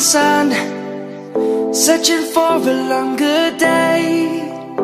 sun, searching for a longer day.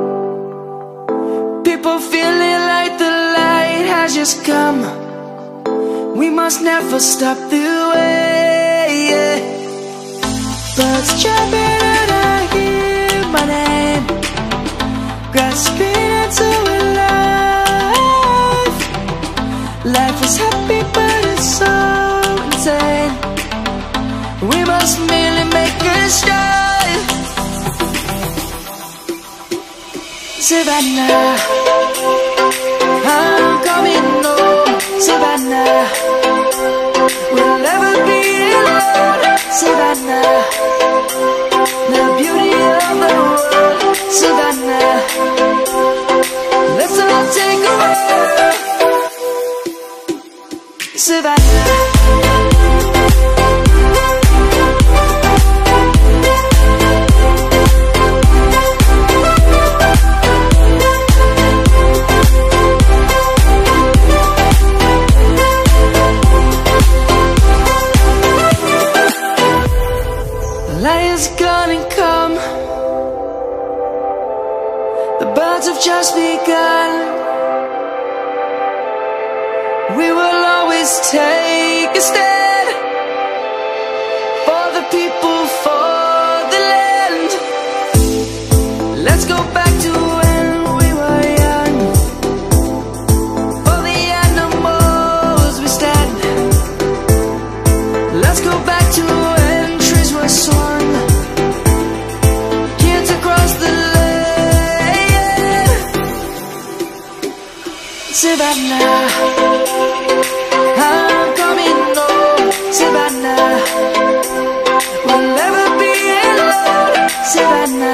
People feeling like the light has just come. We must never stop the way. Birds chirping and I hear my name, grasping into a life. Life is happy but it's so insane. We must merely make a start. Savannah, I'm coming home. Savannah, we'll never be alone. Savannah, the beauty of the world. Savannah, let's all take a walk. Savannah. Lion's gonna come. The birds have just begun. We will always take a stand for the people, for the land. Let's go back to when we were young. For the animals we stand. Let's go back to when trees were swung. Savannah, I'm coming home. Savannah, we'll never be alone. Savannah.